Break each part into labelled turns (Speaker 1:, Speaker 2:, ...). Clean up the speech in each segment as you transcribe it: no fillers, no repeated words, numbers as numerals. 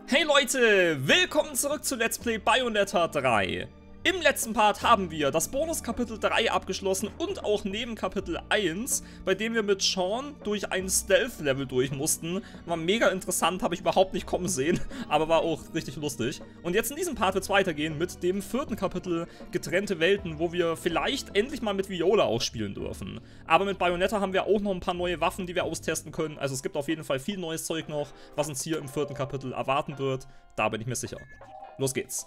Speaker 1: Hey Leute, willkommen zurück zu Let's Play Bayonetta 3. Im letzten Part haben wir das Bonus-Kapitel 3 abgeschlossen und auch Nebenkapitel 1, bei dem wir mit Sean durch ein Stealth-Level durch mussten. War mega interessant, habe ich überhaupt nicht kommen sehen, aber war auch richtig lustig. Und jetzt in diesem Part wird es weitergehen mit dem 4. Kapitel Getrennte Welten, wo wir vielleicht endlich mal mit Viola auch spielen dürfen. Aber mit Bayonetta haben wir auch noch ein paar neue Waffen, die wir austesten können. Also es gibt auf jeden Fall viel neues Zeug noch, was uns hier im 4. Kapitel erwarten wird. Da bin ich mir sicher. Los geht's.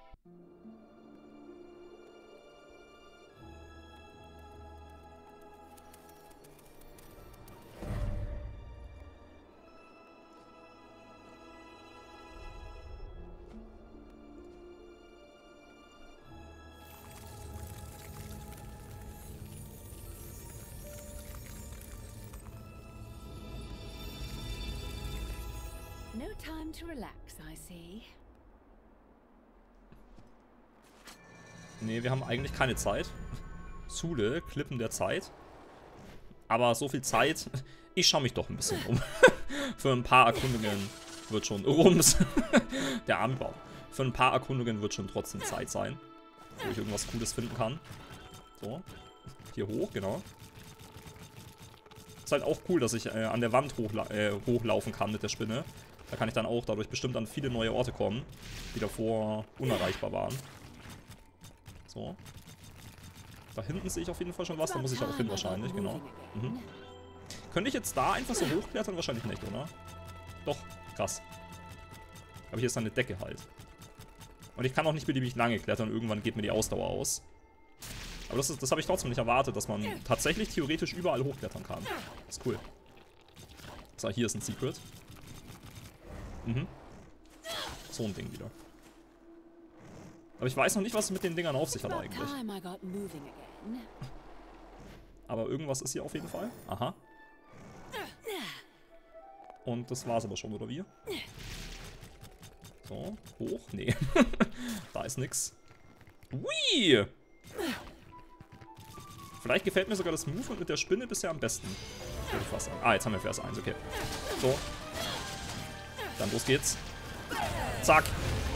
Speaker 2: No time to relax, I see.
Speaker 1: Nee, wir haben eigentlich keine Zeit. Zule, Klippen der Zeit. Aber so viel Zeit, ich schaue mich doch ein bisschen um. Für ein paar Erkundungen wird schon... Rums. Der arme Baum. Für ein paar Erkundungen wird schon trotzdem Zeit sein. Wo ich irgendwas Cooles finden kann. So. Hier hoch, genau. Ist halt auch cool, dass ich an der Wand hochlaufen kann mit der Spinne. Da kann ich dann auch dadurch bestimmt an viele neue Orte kommen, die davor unerreichbar waren. So. Da hinten sehe ich auf jeden Fall schon was, da muss ich auch hin wahrscheinlich, genau. Mhm. Könnte ich jetzt da einfach so hochklettern? Wahrscheinlich nicht, oder? Doch, krass. Aber hier ist dann eine Decke halt. Und ich kann auch nicht beliebig lange klettern, irgendwann geht mir die Ausdauer aus. Aber das habe ich trotzdem nicht erwartet, dass man tatsächlich theoretisch überall hochklettern kann. Das ist cool. So, hier ist ein Secret. Mhm. So ein Ding wieder. Aber ich weiß noch nicht, was es mit den Dingern auf sich hat eigentlich. Aber irgendwas ist hier auf jeden Fall. Aha. Und das war's aber schon, oder wie? So, hoch? Nee. Da ist nix. Ui! Vielleicht gefällt mir sogar das Movement mit der Spinne bisher am besten. Würde ich fast sagen. Ah, jetzt haben wir Vers 1, okay. So. Dann los geht's. Zack.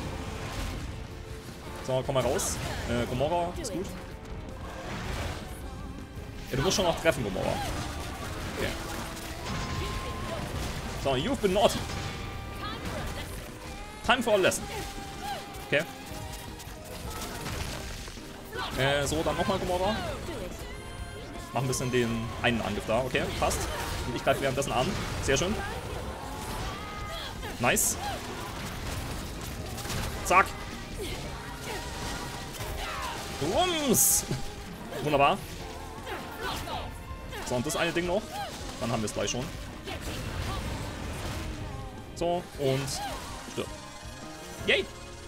Speaker 1: So, komm mal raus. Gomorra, ist gut. Ja, du musst schon noch treffen, Gomorra. Okay. So, you've been naughty. Time for a lesson. Okay. So, dann nochmal Gomorra. Mach ein bisschen den einen Angriff da. Okay, passt. Und ich greife währenddessen an. Sehr schön. Nice. Zack. Rums. Wunderbar. So, und das eine Ding noch. Dann haben wir es gleich schon. So, und stirb. Yay.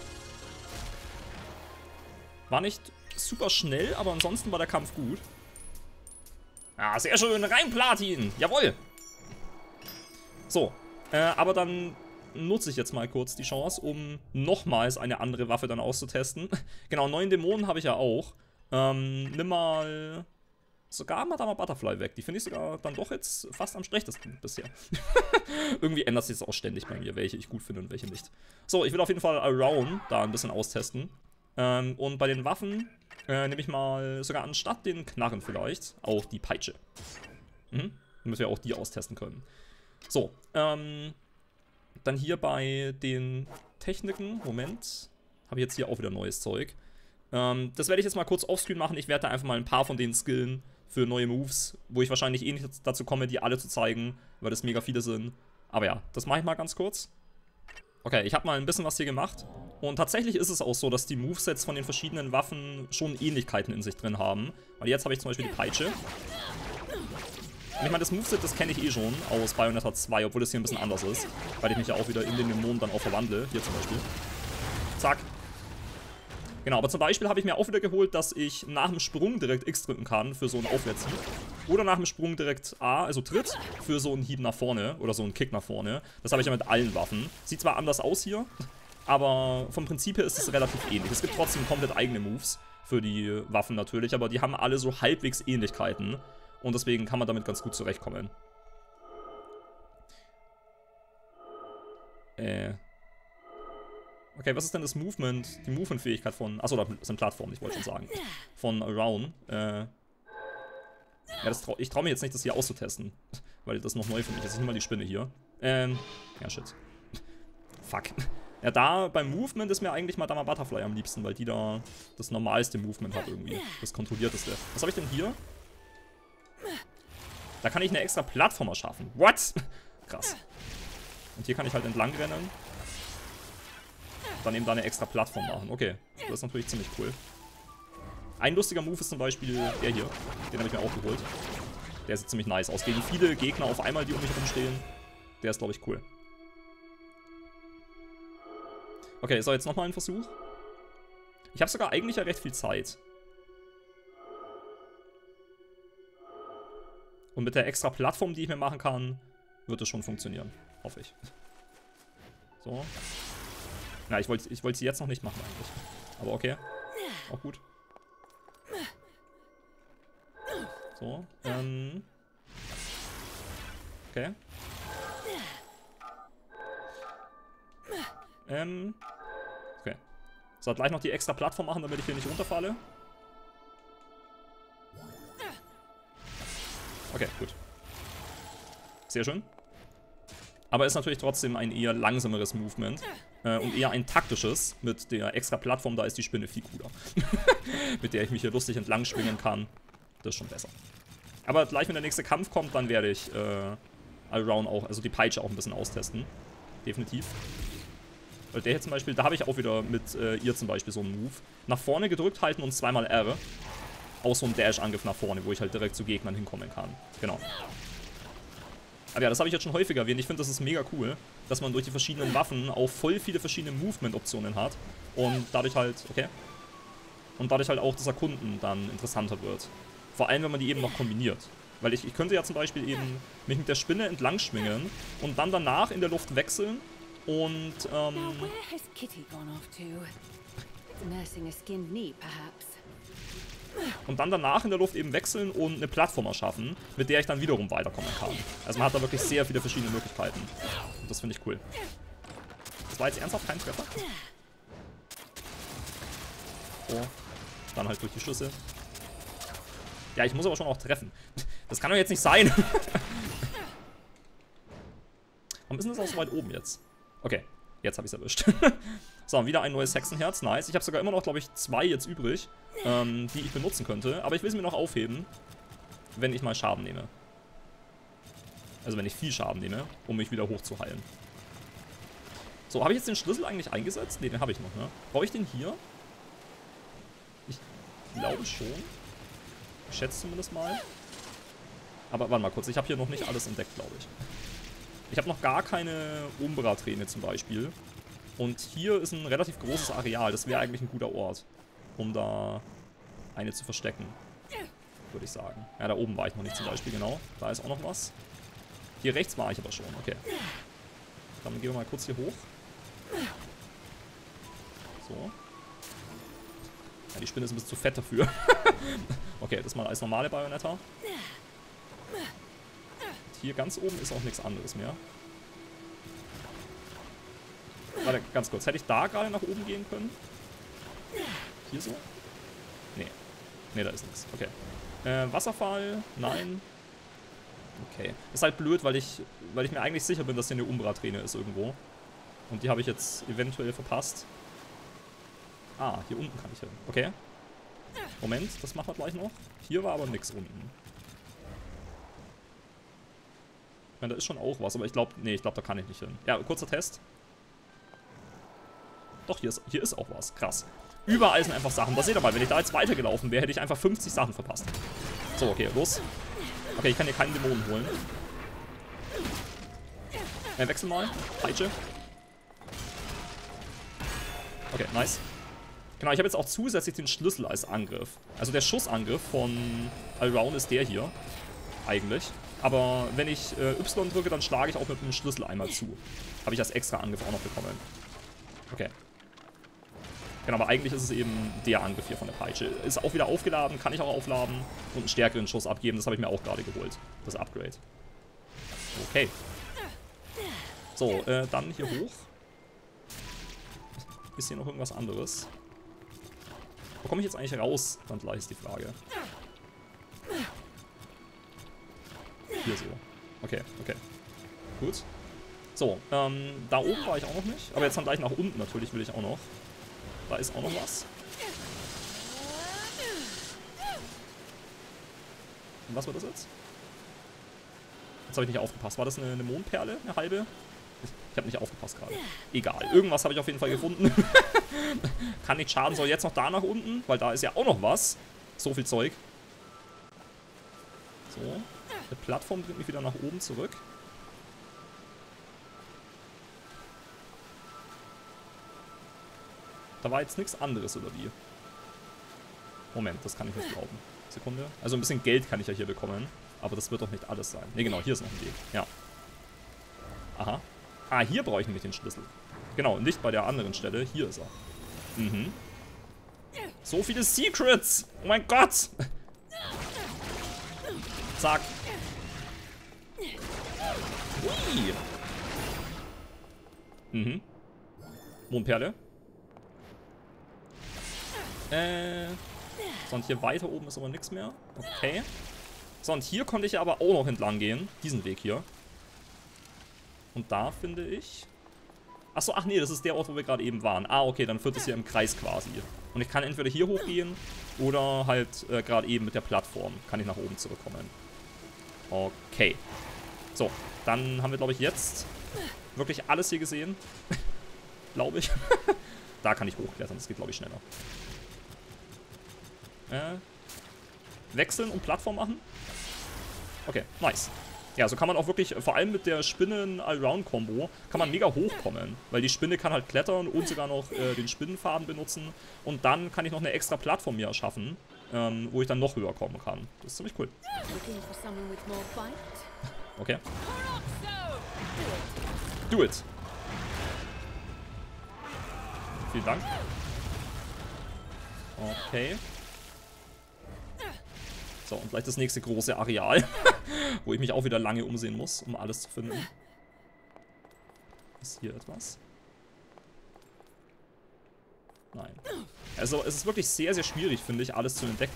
Speaker 1: War nicht super schnell, aber ansonsten war der Kampf gut. Ah, sehr schön. Rein Platin. Jawohl. So. Aber dann nutze ich jetzt mal kurz die Chance, um nochmals eine andere Waffe dann auszutesten. Genau, 9 Dämonen habe ich ja auch. Nimm mal sogar Madama Butterfly weg. Die finde ich sogar dann doch jetzt fast am schlechtesten bisher. Irgendwie ändert sich das auch ständig bei mir, welche ich gut finde und welche nicht. So, ich will auf jeden Fall Around da ein bisschen austesten. Und bei den Waffen nehme ich mal sogar anstatt den Knarren vielleicht auch die Peitsche. Damit wir auch die austesten können. So, dann hier bei den Techniken, Moment, habe ich jetzt hier auch wieder neues Zeug. Das werde ich jetzt mal kurz offscreen machen. Ich werde da einfach mal ein paar von den skillen für neue Moves, wo ich wahrscheinlich eh nicht dazu komme, die alle zu zeigen, weil das mega viele sind. Aber ja, das mache ich mal ganz kurz. Okay, ich habe mal ein bisschen was hier gemacht. Und tatsächlich ist es auch so, dass die Movesets von den verschiedenen Waffen schon Ähnlichkeiten in sich drin haben. Weil jetzt habe ich zum Beispiel die Peitsche. Und ich meine, das Moveset, das kenne ich eh schon aus Bayonetta 2, obwohl das hier ein bisschen anders ist. Weil ich mich ja auch wieder in den Dämonen dann auch verwandle. Hier zum Beispiel. Zack. Genau, aber zum Beispiel habe ich mir auch wieder geholt, dass ich nach dem Sprung direkt X drücken kann für so einen Aufwärtshieb. Oder nach dem Sprung direkt A, also Tritt, für so einen Hieb nach vorne oder so einen Kick nach vorne. Das habe ich ja mit allen Waffen. Sieht zwar anders aus hier, aber vom Prinzip her ist es relativ ähnlich. Es gibt trotzdem komplett eigene Moves für die Waffen natürlich, aber die haben alle so halbwegs Ähnlichkeiten. Und deswegen kann man damit ganz gut zurechtkommen. Okay, was ist denn das Movement, die Movement-Fähigkeit von... Achso, das sind Plattformen, ich wollte schon sagen. Von Around. Ja, ich traue mir jetzt nicht, das hier auszutesten. Weil das noch neu für mich ist. Ich nehme mal die Spinne hier. Ja, shit. Fuck. Ja, da beim Movement ist mir eigentlich Madama Butterfly am liebsten, weil die da das normalste Movement hat irgendwie. Das kontrollierteste. Was habe ich denn hier? Da kann ich eine extra Plattform erschaffen. What? Krass. Und hier kann ich halt entlang rennen. Dann eben da eine extra Plattform machen. Okay, das ist natürlich ziemlich cool. Ein lustiger Move ist zum Beispiel der hier. Den habe ich mir auch geholt. Der sieht ziemlich nice aus. Gegen viele Gegner auf einmal, die um mich rumstehen. Der ist, glaube ich, cool. Okay, so, jetzt nochmal ein Versuch. Ich habe sogar eigentlich ja recht viel Zeit. Und mit der extra Plattform, die ich mir machen kann, wird es schon funktionieren. Hoffe ich. So. Na, ich wollte sie jetzt noch nicht machen eigentlich. Aber okay. Auch gut. So, okay. Okay. So, gleich noch die extra Plattform machen, damit ich hier nicht runterfalle. Okay, gut. Sehr schön. Aber ist natürlich trotzdem ein eher langsameres Movement. Und eher ein taktisches. Mit der extra Plattform, da ist die Spinne viel cooler. Mit der ich mich hier lustig entlang schwingen kann. Das ist schon besser. Aber gleich, wenn der nächste Kampf kommt, dann werde ich Around auch, also die Peitsche auch ein bisschen austesten. Definitiv. Weil der hier zum Beispiel, da habe ich auch wieder mit ihr zum Beispiel so einen Move. Nach vorne gedrückt halten und zweimal R. Auch so ein Dash-Angriff nach vorne, wo ich halt direkt zu Gegnern hinkommen kann. Genau. Aber ja, das habe ich jetzt schon häufiger erwähnt. Ich finde, das ist mega cool, dass man durch die verschiedenen Waffen auch voll viele verschiedene Movement-Optionen hat. Und dadurch halt, okay. Und dadurch halt auch das Erkunden dann interessanter wird. Vor allem, wenn man die eben noch kombiniert. Weil ich könnte ja zum Beispiel eben mich mit der Spinne entlang schwingen und dann danach in der Luft wechseln und,
Speaker 2: Now where has Kitty gone off to? Nursing a skinned knee, perhaps.
Speaker 1: und dann danach in der Luft eben wechseln und eine Plattform erschaffen, mit der ich dann wiederum weiterkommen kann. Also man hat da wirklich sehr viele verschiedene Möglichkeiten. Und das finde ich cool. Das war jetzt ernsthaft kein Treffer. So. Dann halt durch die Schüsse. Ja, ich muss aber schon auch treffen. Das kann doch jetzt nicht sein. Warum ist denn das auch so weit oben jetzt? Okay, jetzt habe ich es erwischt. So, wieder ein neues Hexenherz. Nice. Ich habe sogar immer noch, glaube ich, 2 jetzt übrig, die ich benutzen könnte. Aber ich will sie mir noch aufheben, wenn ich mal Schaden nehme. Also wenn ich viel Schaden nehme, um mich wieder hochzuheilen. So, habe ich jetzt den Schlüssel eigentlich eingesetzt? Ne, den habe ich noch, ne? Brauche ich den hier? Ich glaube schon. Ich schätze zumindest mal. Aber warte mal kurz, ich habe hier noch nicht alles entdeckt, glaube ich. Ich habe noch gar keine Umbra-Träne zum Beispiel. Und hier ist ein relativ großes Areal. Das wäre eigentlich ein guter Ort, um da eine zu verstecken. Würde ich sagen. Ja, da oben war ich noch nicht zum Beispiel, genau. Da ist auch noch was. Hier rechts war ich aber schon, okay. Dann gehen wir mal kurz hier hoch. So. Ja, die Spinne ist ein bisschen zu fett dafür. Okay, das mal als normale Bayonetta. Hier ganz oben ist auch nichts anderes mehr. Warte, ganz kurz. Hätte ich da gerade nach oben gehen können? Hier so? Nee. Nee, da ist nichts. Okay. Wasserfall? Nein. Okay. Ist halt blöd, weil ich mir eigentlich sicher bin, dass hier eine Umbra-Träne ist irgendwo. Und die habe ich jetzt eventuell verpasst. Ah, hier unten kann ich hin. Okay. Moment, das machen wir gleich noch. Hier war aber nichts unten. Ich meine, da ist schon auch was, aber ich glaube, nee, ich glaube, da kann ich nicht hin. Ja, kurzer Test. Doch, hier ist auch was. Krass. Überall sind einfach Sachen. Das seht ihr mal, wenn ich da jetzt weitergelaufen wäre, hätte ich einfach 50 Sachen verpasst. So, okay, los. Okay, ich kann hier keinen Dämonen holen. Wechsel mal. Peitsche. Okay, nice. Genau, ich habe jetzt auch zusätzlich den Schlüssel als Angriff. Also der Schussangriff von Around ist der hier. Eigentlich. Aber wenn ich Y drücke, dann schlage ich auch mit dem Schlüssel einmal zu. Habe ich als extra Angriff auch noch bekommen. Okay. Genau, aber eigentlich ist es eben der Angriff hier von der Peitsche. Ist auch wieder aufgeladen, kann ich auch aufladen und einen stärkeren Schuss abgeben. Das habe ich mir auch gerade geholt. Das Upgrade. Okay. So, dann hier hoch. ist hier noch irgendwas anderes? Wo komme ich jetzt eigentlich raus? Dann gleich ist die Frage. Hier so. Okay, okay. Gut. So, da oben war ich auch noch nicht. Aber jetzt dann gleich nach unten natürlich will ich auch noch. Da ist auch noch was. Und was war das jetzt? Jetzt habe ich nicht aufgepasst. War das eine Mondperle? Eine halbe? Ich habe nicht aufgepasst gerade. Egal. Irgendwas habe ich auf jeden Fall gefunden. Kann nicht schaden. Soll jetzt noch da nach unten? Weil da ist ja auch noch was. So viel Zeug. So. Die Plattform bringt mich wieder nach oben zurück. Da war jetzt nichts anderes, oder wie? Moment, das kann ich nicht glauben. Sekunde. Also ein bisschen Geld kann ich ja hier bekommen. Aber das wird doch nicht alles sein. Ne, genau, hier ist noch ein Weg. Ja. Aha. Ah, hier brauche ich nämlich den Schlüssel. Genau, nicht bei der anderen Stelle. Hier ist er. Mhm. So viele Secrets! Oh mein Gott! Zack. Ui. Mhm. Mondperle. So, und hier weiter oben ist aber nichts mehr. Okay. So, und hier konnte ich aber auch noch entlang gehen. Diesen Weg hier. Und da finde ich... Achso, ach nee, das ist der Ort, wo wir gerade eben waren. Ah, okay, dann führt es hier im Kreis quasi. Und ich kann entweder hier hochgehen oder halt gerade eben mit der Plattform kann ich nach oben zurückkommen. Okay. So, dann haben wir, glaube ich, jetzt wirklich alles hier gesehen. Glaube ich. Da kann ich hochklettern, das geht, glaube ich, schneller. Wechseln und Plattform machen. Okay, nice. Ja, so kann man auch wirklich, vor allem mit der Spinnen-Allround-Kombo, kann man mega hochkommen. Weil die Spinne kann halt klettern und sogar noch den Spinnenfaden benutzen. Und dann kann ich noch eine extra Plattform mir erschaffen, wo ich dann noch höher kommen kann. Das ist ziemlich cool. Okay. Do it. Vielen Dank. Okay. So, und gleich das nächste große Areal, wo ich mich auch wieder lange umsehen muss, um alles zu finden. Ist hier etwas? Nein. Also, es ist wirklich sehr, sehr schwierig, finde ich, alles zu entdecken.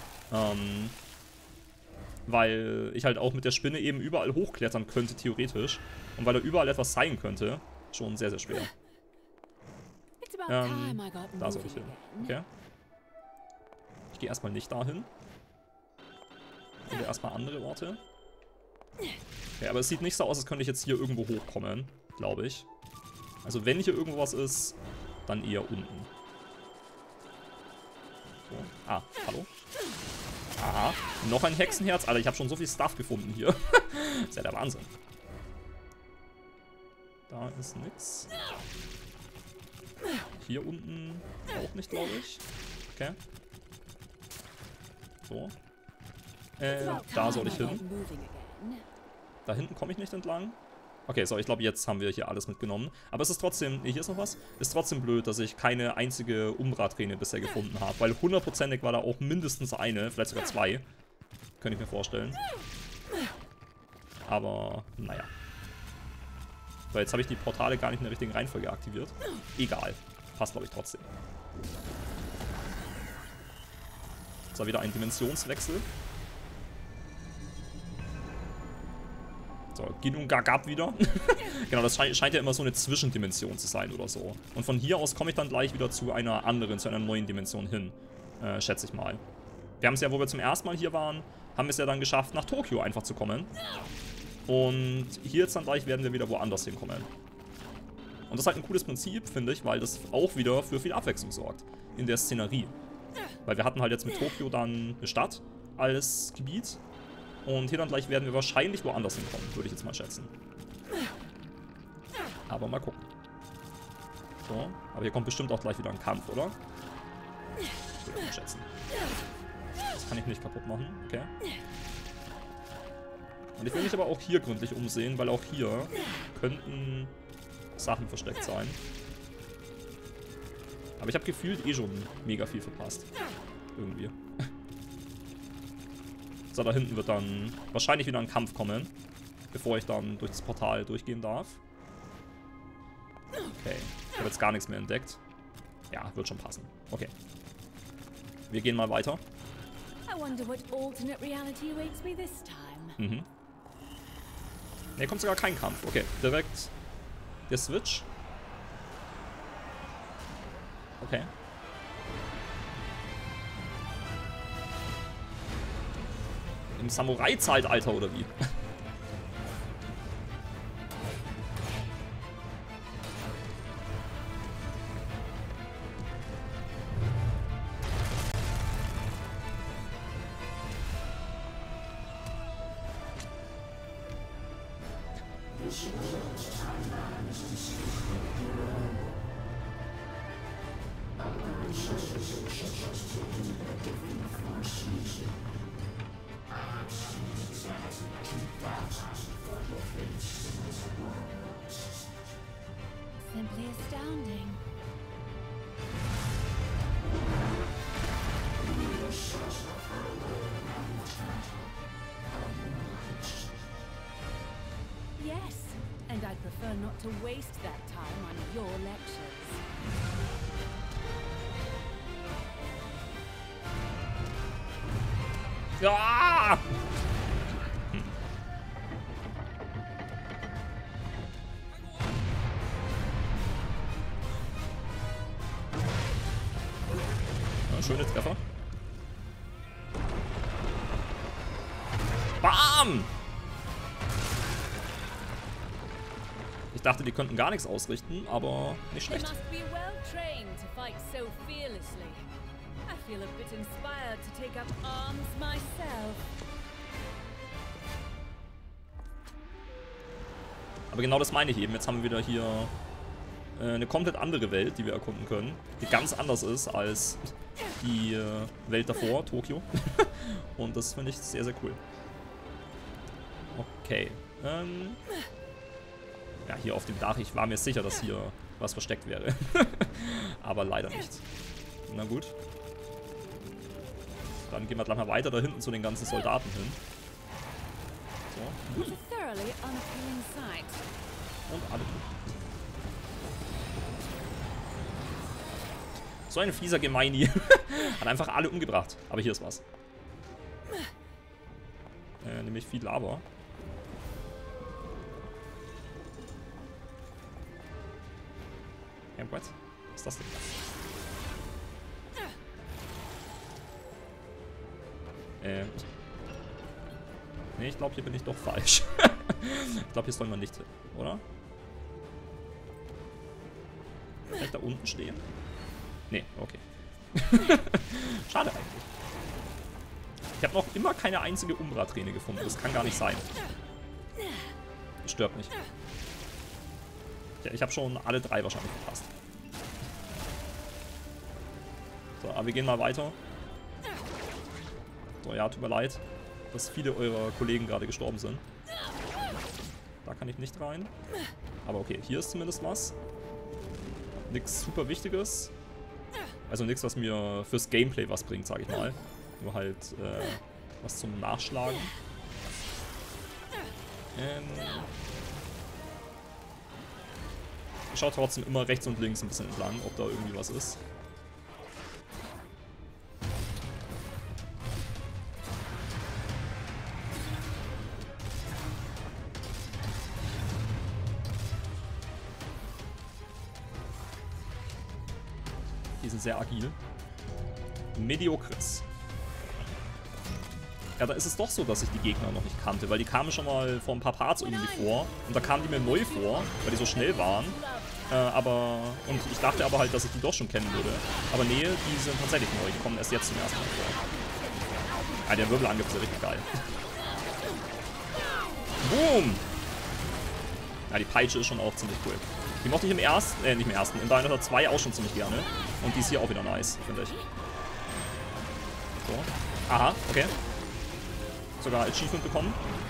Speaker 1: Weil ich halt auch mit der Spinne eben überall hochklettern könnte, theoretisch. Und weil da überall etwas sein könnte, schon sehr, sehr schwer. Da soll ich hin. Okay. Ich gehe erstmal nicht dahin. Oder erstmal andere Orte. Okay, aber es sieht nicht so aus, als könnte ich jetzt hier irgendwo hochkommen, glaube ich. Also wenn hier irgendwo was ist, dann eher unten. So. Ah, hallo. Aha, noch ein Hexenherz. Alter, ich habe schon so viel Stuff gefunden hier. Das ist ja der Wahnsinn. Da ist nix. Hier unten auch nicht, glaube ich. Okay. So. Da soll ich hin. Da hinten komme ich nicht entlang. Okay, so, ich glaube, jetzt haben wir hier alles mitgenommen. Aber es ist trotzdem, hier ist noch was, ist trotzdem blöd, dass ich keine einzige Umbra-Träne bisher gefunden habe. Weil 100%ig war da auch mindestens eine, vielleicht sogar zwei. Könnte ich mir vorstellen. Aber, naja. So, jetzt habe ich die Portale gar nicht in der richtigen Reihenfolge aktiviert. Egal. Passt, glaube ich, trotzdem. So, wieder ein Dimensionswechsel. So, Ginun Gagab wieder. Genau, das scheint ja immer so eine Zwischendimension zu sein oder so. Und von hier aus komme ich dann gleich wieder zu einer anderen, zu einer neuen Dimension hin. Schätze ich mal. Wir haben es ja, wo wir zum ersten Mal hier waren, haben wir es ja dann geschafft, nach Tokio einfach zu kommen. Und hier jetzt dann gleich werden wir wieder woanders hinkommen. Und das ist halt ein cooles Prinzip, finde ich, weil das auch wieder für viel Abwechslung sorgt in der Szenerie. Weil wir hatten halt jetzt mit Tokio dann eine Stadt als Gebiet. Und hier dann gleich werden wir wahrscheinlich woanders hinkommen, würde ich jetzt mal schätzen. Aber mal gucken. So, aber hier kommt bestimmt auch gleich wieder ein Kampf, oder? Würde ich mal schätzen. Das kann ich nicht kaputt machen, okay. Und ich will mich aber auch hier gründlich umsehen, weil auch hier könnten Sachen versteckt sein. Aber ich habe gefühlt eh schon mega viel verpasst. Irgendwie. So, da hinten wird dann wahrscheinlich wieder ein Kampf kommen, bevor ich dann durch das Portal durchgehen darf. Okay, ich habe jetzt gar nichts mehr entdeckt. Ja, wird schon passen. Okay. Wir gehen mal weiter.
Speaker 2: I wonder what alternate reality awaits me this time.
Speaker 1: Mhm. Ne, kommt sogar kein Kampf. Okay, direkt der Switch. Okay. Im Samurai-Zeitalter oder wie?
Speaker 2: Simply astounding. Yes, and I'd prefer not to waste that time on your lectures.
Speaker 1: Ja! Ja, schöne Treffer. Bam! Ich dachte, die könnten gar nichts ausrichten, aber nicht
Speaker 2: They
Speaker 1: schlecht.
Speaker 2: must be well trained to fight so fearlessly. I feel a bit inspired to take up arms myself.
Speaker 1: Aber genau das meine ich eben. Jetzt haben wir wieder hier eine komplett andere Welt, die wir erkunden können. Die ganz anders ist als die Welt davor, Tokio. Und das finde ich sehr, sehr cool. Okay. Ja, hier auf dem Dach. Ich war mir sicher, dass hier was versteckt wäre. Aber leider nicht. Na gut. Dann gehen wir gleich mal weiter da hinten zu den ganzen Soldaten hin. So.
Speaker 2: It's a thoroughly unappealing sight.
Speaker 1: Und alle tot. So ein fieser Gemeini. Hat einfach alle umgebracht. Aber hier ist was. Nämlich viel Lava. Ja, what? Was ist das denn? Nee, ich glaube, hier bin ich doch falsch. Ich glaube, hier soll man nicht hin, oder? Vielleicht da unten stehen? Nee, okay. Schade eigentlich. Ich habe noch immer keine einzige Umbra-Träne gefunden. Das kann gar nicht sein. Das stört mich. Ja, ich habe schon alle 3 wahrscheinlich verpasst. So, aber wir gehen mal weiter. So, ja, tut mir leid, dass viele eurer Kollegen gerade gestorben sind. Da kann ich nicht rein. Aber okay, hier ist zumindest was. Nichts super Wichtiges. Also nichts, was mir fürs Gameplay was bringt, sage ich mal. Nur halt was zum Nachschlagen. Ich schaue trotzdem immer rechts und links ein bisschen entlang, ob da irgendwie was ist. Die sind sehr agil. Mediocres. Ja, da ist es doch so, dass ich die Gegner noch nicht kannte, weil die kamen schon mal vor ein paar Parts irgendwie vor. Und da kamen die mir neu vor, weil die so schnell waren. Und ich dachte aber halt, dass ich die doch schon kennen würde. Aber nee, die sind tatsächlich neu. Die kommen erst jetzt zum ersten Mal vor. Ja, der Wirbelangriff ist ja richtig geil. Boom! Ja, die Peitsche ist schon auch ziemlich cool. Die mochte ich im ersten, nicht im ersten, in Bayonetta 2 auch schon ziemlich gerne. Und die ist hier auch wieder nice, finde ich. So. Aha, okay. Sogar Achievement bekommen.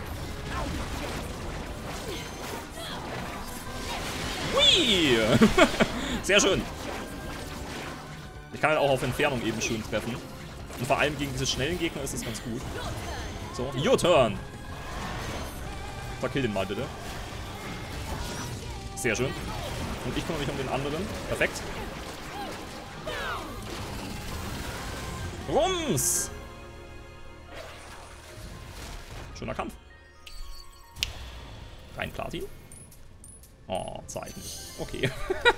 Speaker 1: Hui! Sehr schön. Ich kann halt auch auf Entfernung eben schön treffen. Und vor allem gegen diese schnellen Gegner ist es ganz gut. So, your turn. Verkill den mal bitte. Sehr schön. Und ich kümmere mich um den anderen. Perfekt. Rums! Schöner Kampf. Rein Platin. Oh, Zeiten. Okay.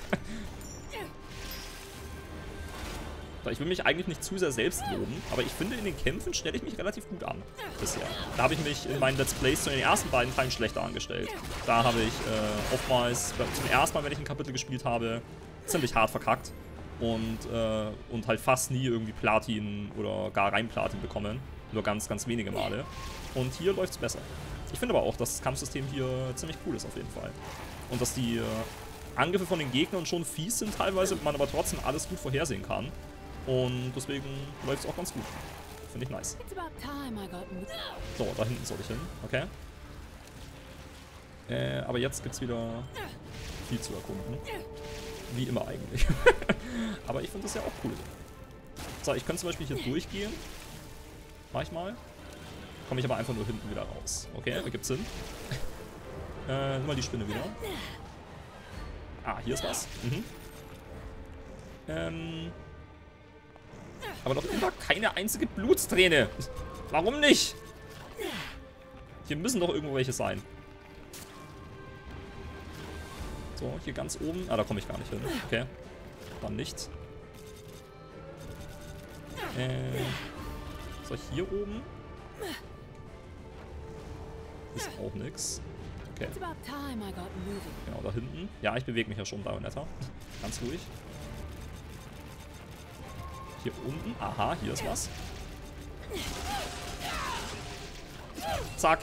Speaker 1: Ich will mich eigentlich nicht zu sehr selbst loben, aber ich finde, in den Kämpfen stelle ich mich relativ gut an bisher. Da habe ich mich in meinen Let's Plays zu den ersten beiden Teilen schlechter angestellt. Da habe ich oftmals, zum ersten Mal, wenn ich ein Kapitel gespielt habe, ziemlich hart verkackt. Und halt fast nie irgendwie Platin oder gar rein Platin bekommen. Nur ganz, ganz wenige Male. Und hier läuft es besser. Ich finde aber auch, dass das Kampfsystem hier ziemlich cool ist auf jeden Fall. Und dass die Angriffe von den Gegnern schon fies sind teilweise, man aber trotzdem alles gut vorhersehen kann. Und deswegen läuft es auch ganz gut. Finde ich nice. So, da hinten soll ich hin. Okay. Aber jetzt gibt es wieder viel zu erkunden. Wie immer eigentlich. Aber ich finde das ja auch cool. So, ich könnte zum Beispiel hier durchgehen. Mach ich mal. Komme ich aber einfach nur hinten wieder raus. Okay, ergibt Sinn. Nimm mal die Spinne wieder. Ah, hier ist was. Aber doch immer keine einzige Blutsträne. Warum nicht? Hier müssen doch irgendwo welche sein. So, hier ganz oben. Ah, da komme ich gar nicht hin. Okay. Dann nicht. So, hier oben. Ist auch nix. Okay. Genau, da hinten. Ja, ich bewege mich ja schon, Bayonetta. Ganz ruhig. Hier unten. Aha, hier ist was. Zack.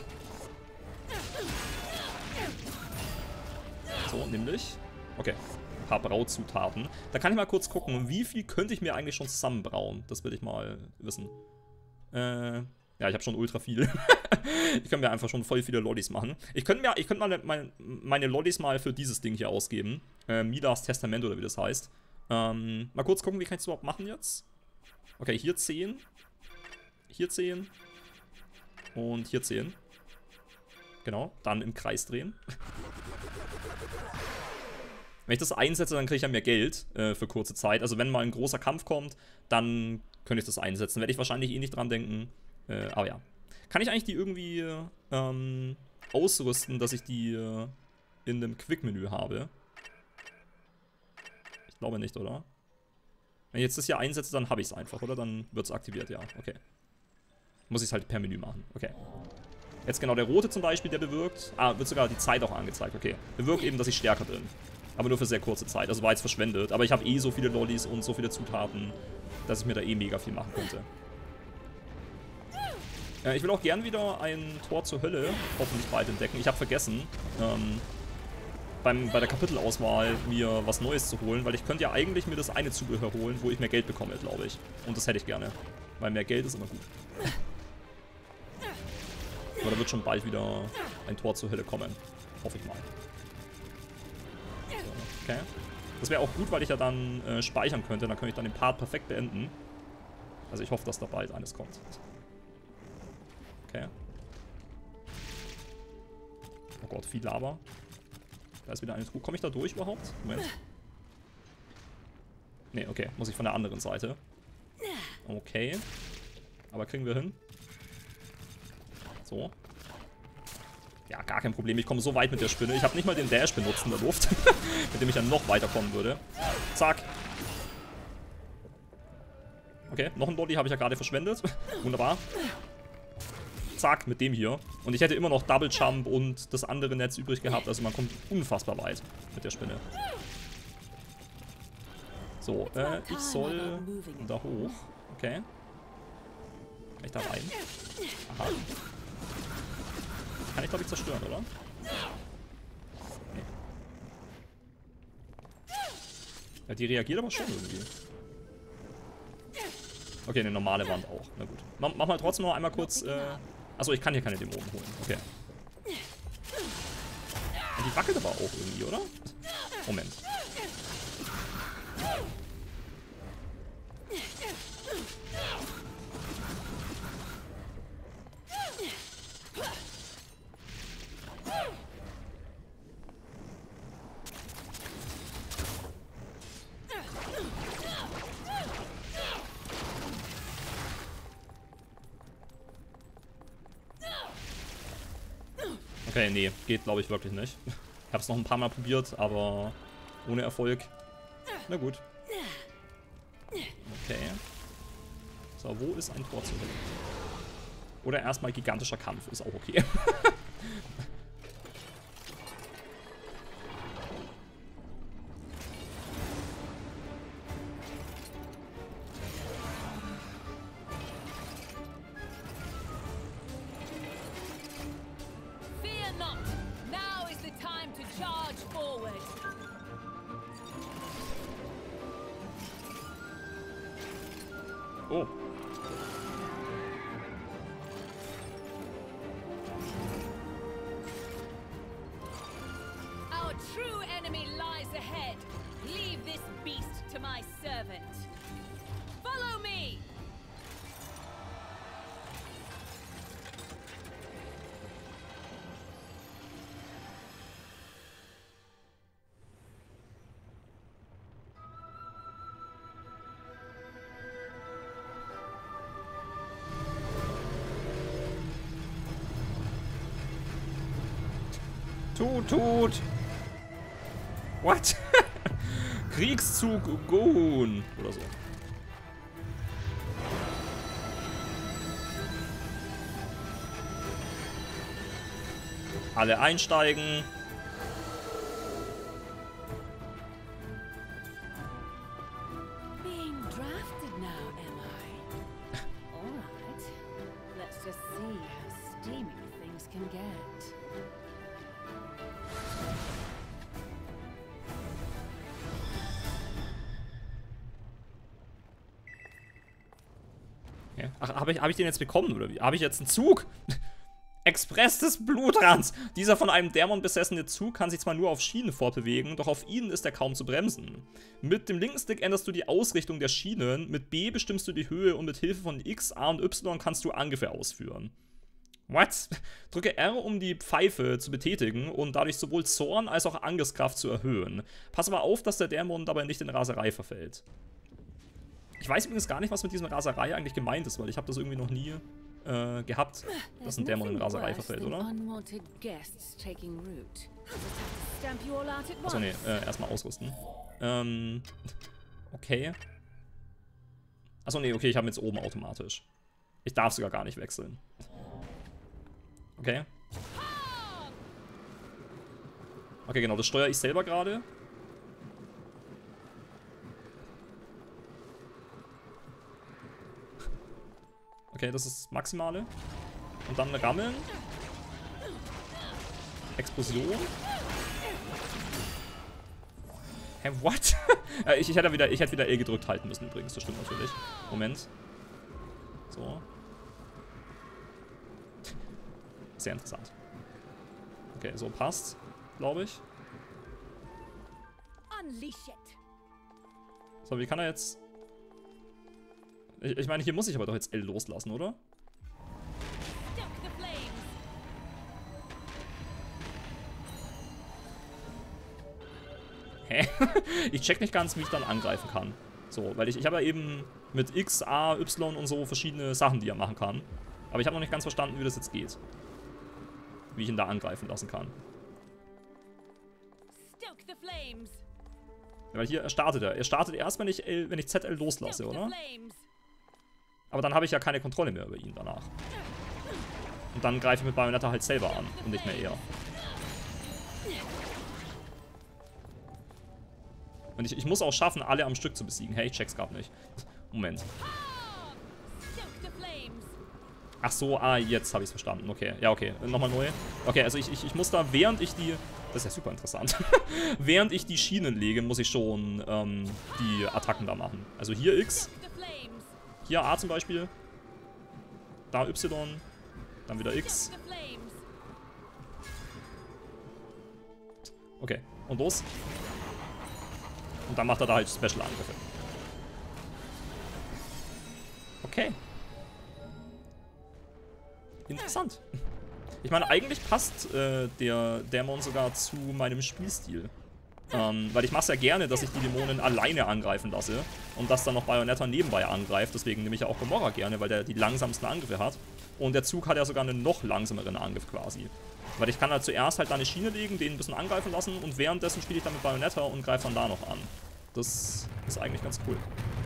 Speaker 1: So, nämlich. Okay. Ein paar Brauzutaten. Da kann ich mal kurz gucken, wie viel könnte ich mir eigentlich schon zusammenbrauen. Das will ich mal wissen. Ja, ich habe schon ultra viel. Ich kann mir einfach schon voll viele Lollis machen. Ich könnte mal meine Lollis mal für dieses Ding hier ausgeben. Midas Testament oder wie das heißt. Mal kurz gucken, wie kann ich das überhaupt machen jetzt? Okay, hier 10. Hier 10. Und hier 10. Genau, dann im Kreis drehen. Wenn ich das einsetze, dann kriege ich ja mehr Geld für kurze Zeit. Also wenn mal ein großer Kampf kommt, dann könnte ich das einsetzen. Werde ich wahrscheinlich eh nicht dran denken. Aber ja. Kann ich eigentlich die irgendwie ausrüsten, dass ich die in dem Quick-Menü habe? Ich glaube nicht, oder? Wenn ich jetzt das hier einsetze, dann habe ich es einfach, oder? Dann wird es aktiviert, ja. Okay. Muss ich es halt per Menü machen. Okay. Jetzt genau der rote zum Beispiel, der bewirkt... Ah, wird sogar die Zeit auch angezeigt. Okay. Bewirkt eben, dass ich stärker bin. Aber nur für sehr kurze Zeit. Also war jetzt verschwendet. Aber ich habe eh so viele Lollis und so viele Zutaten, dass ich mir da eh mega viel machen könnte. Ich will auch gern wieder ein Tor zur Hölle hoffentlich bald entdecken. Ich habe vergessen, bei der Kapitelauswahl mir was Neues zu holen, weil ich könnte ja eigentlich mir das eine Zubehör holen, wo ich mehr Geld bekomme, glaube ich. Und das hätte ich gerne. Weil mehr Geld ist immer gut. Aber da wird schon bald wieder ein Tor zur Hölle kommen. Hoffe ich mal. So, okay. Das wäre auch gut, weil ich ja dann speichern könnte. Dann könnte ich dann den Part perfekt beenden. Also ich hoffe, dass da bald eines kommt. Okay. Oh Gott, viel Lava. Da ist wieder eine Truhe. Komme ich da durch überhaupt? Moment. Ne, okay. Muss ich von der anderen Seite. Okay. Aber kriegen wir hin. So. Ja, gar kein Problem. Ich komme so weit mit der Spinne. Ich habe nicht mal den Dash benutzt in der Luft. Mit dem ich dann noch weiterkommen würde. Zack. Okay, noch ein Body habe ich ja gerade verschwendet. Wunderbar. Zack, mit dem hier. Und ich hätte immer noch Double Jump und das andere Netz übrig gehabt. Also man kommt unfassbar weit mit der Spinne. So, ich soll da hoch. Okay. Kann ich da rein? Aha. Kann ich, glaube ich, zerstören, oder? Nee. Ja, die reagiert aber schon irgendwie. Okay, eine normale Wand auch. Na gut. Mach mal trotzdem noch einmal kurz... Achso, ich kann hier keine Dämonen holen. Okay. Ja, die wackelt aber auch irgendwie, oder? Moment. Okay, nee, geht glaube ich wirklich nicht. Ich habe es noch ein paar Mal probiert, aber ohne Erfolg. Na gut. Okay. So, wo ist ein Tor zurück? Oder erstmal gigantischer Kampf, ist auch okay. Oh.
Speaker 2: Our true enemy lies ahead. Leave this beast to my servant. Follow me.
Speaker 1: Tut. What? Kriegszug Gohun. Oder so. Alle einsteigen.
Speaker 2: Being drafted now, am I? All right. Let's just see how steamy things can get.
Speaker 1: Ja. Ach, hab ich den jetzt bekommen, oder wie? Habe ich jetzt einen Zug? Express des Blutrans! Dieser von einem Dämon besessene Zug kann sich zwar nur auf Schienen fortbewegen, doch auf ihnen ist er kaum zu bremsen. Mit dem linken Stick änderst du die Ausrichtung der Schienen, mit B bestimmst du die Höhe und mit Hilfe von X, A und Y kannst du Angriffe ausführen. What? Drücke R, um die Pfeife zu betätigen und dadurch sowohl Zorn als auch Angriffskraft zu erhöhen. Pass aber auf, dass der Dämon dabei nicht in Raserei verfällt. Ich weiß übrigens gar nicht, was mit diesem Raserei eigentlich gemeint ist, weil ich habe das irgendwie noch nie gehabt, dass ein Dämon in Raserei verfällt, oder? Achso, nee, erstmal ausrüsten. Okay. Achso, nee, okay, ich habe ihn jetzt oben automatisch. Ich darf sogar gar nicht wechseln. Okay. Okay, genau, das steuere ich selber gerade. Okay, das ist das Maximale. Und dann rammeln. Explosion. Hä, what? ich hätte wieder L gedrückt halten müssen übrigens, das stimmt natürlich. Moment. So. Sehr interessant. Okay, so passt, glaube ich. So, wie kann er jetzt... Ich meine, hier muss ich aber doch jetzt L loslassen, oder? Hä? Ich check nicht ganz, wie ich dann angreifen kann. So, weil ich habe ja eben mit X, A, Y und so verschiedene Sachen, die er machen kann. Aber ich habe noch nicht ganz verstanden, wie das jetzt geht. Wie ich ihn da angreifen lassen kann. Ja, weil hier startet er. Er startet erst, wenn ich ZL loslasse, oder? Aber dann habe ich ja keine Kontrolle mehr über ihn danach. Und dann greife ich mit Bayonetta halt selber an und nicht mehr er. Und ich muss auch schaffen, alle am Stück zu besiegen. Hey, ich check's gerade nicht. Moment. Ach so, jetzt habe ich es verstanden. Okay, ja, okay. Nochmal neu. Okay, also ich muss da, während ich die... Das ist ja super interessant. Während ich die Schienen lege, muss ich schon die Attacken da machen. Also hier X. Hier A zum Beispiel. Da Y. Dann wieder X. Okay, und los. Und dann macht er da halt Special-Angriffe. Okay. Interessant. Ich meine, eigentlich passt der Dämon sogar zu meinem Spielstil. Weil ich mache es ja gerne, dass ich die Dämonen alleine angreifen lasse und dass dann noch Bayonetta nebenbei angreift. Deswegen nehme ich ja auch Gomorra gerne, weil der die langsamsten Angriffe hat. Und der Zug hat ja sogar einen noch langsameren Angriff quasi. Weil ich kann halt zuerst halt da eine Schiene legen, den ein bisschen angreifen lassen und währenddessen spiele ich dann mit Bayonetta und greife dann da noch an. Das ist eigentlich ganz cool.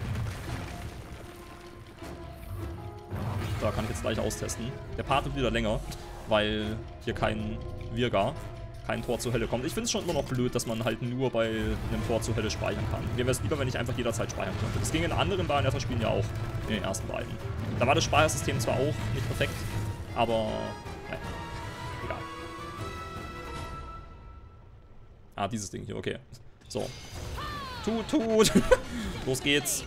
Speaker 1: Da kann ich jetzt gleich austesten. Der Part wird wieder länger, weil hier kein Virga, kein Tor zur Hölle kommt. Ich finde es schon immer noch blöd, dass man halt nur bei einem Tor zur Hölle speichern kann. Mir wäre es lieber, wenn ich einfach jederzeit speichern könnte. Das ging in anderen Bayonetta-Spielen ja auch, in den ersten beiden. Da war das Speichersystem zwar auch nicht perfekt, aber naja, egal. Ah, dieses Ding hier, okay. So. Tut. Los geht's.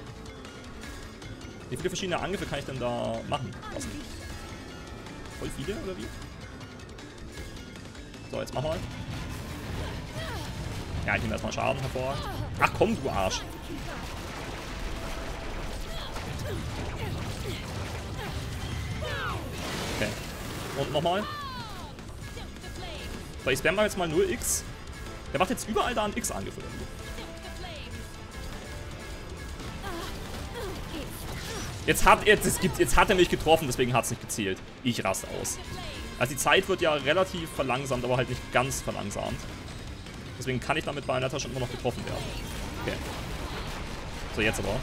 Speaker 1: Wie viele verschiedene Angriffe kann ich denn da machen lassen? Voll viele, oder wie? So, jetzt machen wir. Ja, ich nehme erstmal Schaden hervor. Ach komm, du Arsch. Okay. Und nochmal. So, ich spamme jetzt mal nur X. Der macht jetzt überall da einen X-Angriff oder wie? Jetzt hat er mich getroffen, deswegen hat es nicht gezählt. Ich raste aus. Also die Zeit wird ja relativ verlangsamt, aber halt nicht ganz verlangsamt. Deswegen kann ich damit bei Bayonetta schon immer noch getroffen werden. Okay. So, jetzt aber.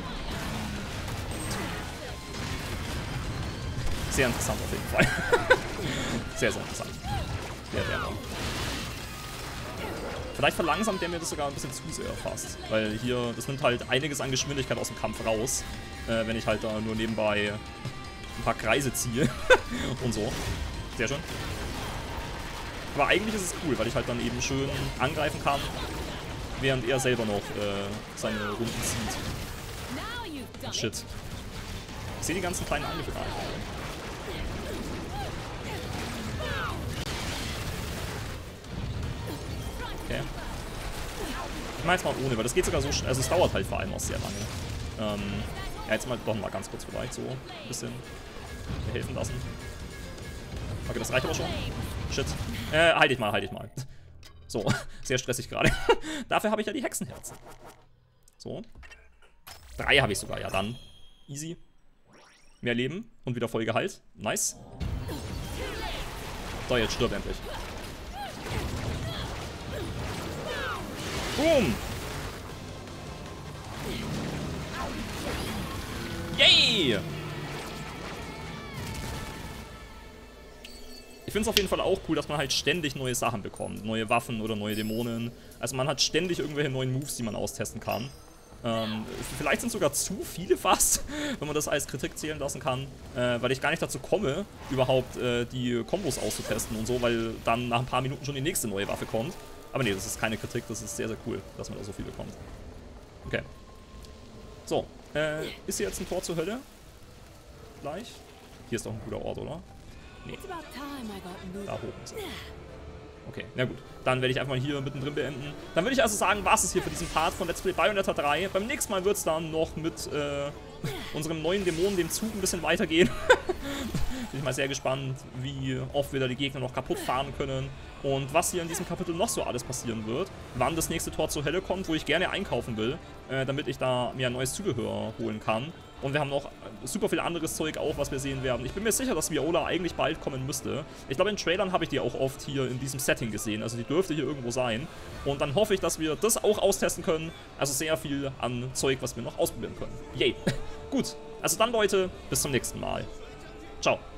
Speaker 1: Sehr interessant auf jeden Fall. Sehr, sehr interessant. Der Dämon. Vielleicht verlangsamt der mir das sogar ein bisschen zu sehr fast. Weil hier, das nimmt halt einiges an Geschwindigkeit aus dem Kampf raus. Wenn ich halt da nur nebenbei ein paar Kreise ziehe. Und so. Sehr schön. Aber eigentlich ist es cool, weil ich halt dann eben schön angreifen kann, während er selber noch seine Runden zieht. Shit. Ich sehe die ganzen kleinen Angriffe gar nicht. Okay. Ich mache jetzt mal ohne, weil das geht sogar so schnell. Also es dauert halt vor allem auch sehr lange. Ja, jetzt mal doch mal ganz kurz vielleicht so ein bisschen mir helfen lassen. Okay, das reicht aber schon. Shit. Halt ich mal. So, sehr stressig gerade. Dafür habe ich ja die Hexenherzen. So. 3 habe ich sogar, ja dann. Easy. Mehr Leben und wieder voll Gehalt. Nice. So, jetzt stirb endlich. Boom! Yay! Ich finde es auf jeden Fall auch cool, dass man halt ständig neue Sachen bekommt. Neue Waffen oder neue Dämonen. Also man hat ständig irgendwelche neuen Moves, die man austesten kann. Vielleicht sind sogar zu viele fast, wenn man das als Kritik zählen lassen kann. Weil ich gar nicht dazu komme, überhaupt die Kombos auszutesten und so, weil dann nach ein paar Minuten schon die nächste neue Waffe kommt. Aber nee, das ist keine Kritik, das ist sehr, sehr cool, dass man da so viel bekommt. Okay. So, ist hier jetzt ein Tor zur Hölle? Gleich? Hier ist doch ein guter Ort, oder? Nee. Da hoch ist er. Okay, na gut. Dann werde ich einfach mal hier mittendrin beenden. Dann würde ich also sagen, war es hier für diesen Part von Let's Play Bayonetta 3. Beim nächsten Mal wird es dann noch mit unserem neuen Dämonen, dem Zug, ein bisschen weitergehen. Bin ich mal sehr gespannt, wie oft wir da die Gegner noch kaputt fahren können. Und was hier in diesem Kapitel noch so alles passieren wird. Wann das nächste Tor zur Hölle kommt, wo ich gerne einkaufen will, damit ich da mir ein neues Zubehör holen kann. Und wir haben noch super viel anderes Zeug auch, was wir sehen werden. Ich bin mir sicher, dass Viola eigentlich bald kommen müsste. Ich glaube, in Trailern habe ich die auch oft hier in diesem Setting gesehen. Also die dürfte hier irgendwo sein. Und dann hoffe ich, dass wir das auch austesten können. Also sehr viel an Zeug, was wir noch ausprobieren können. Yay. Gut. Also dann, Leute, bis zum nächsten Mal. Ciao.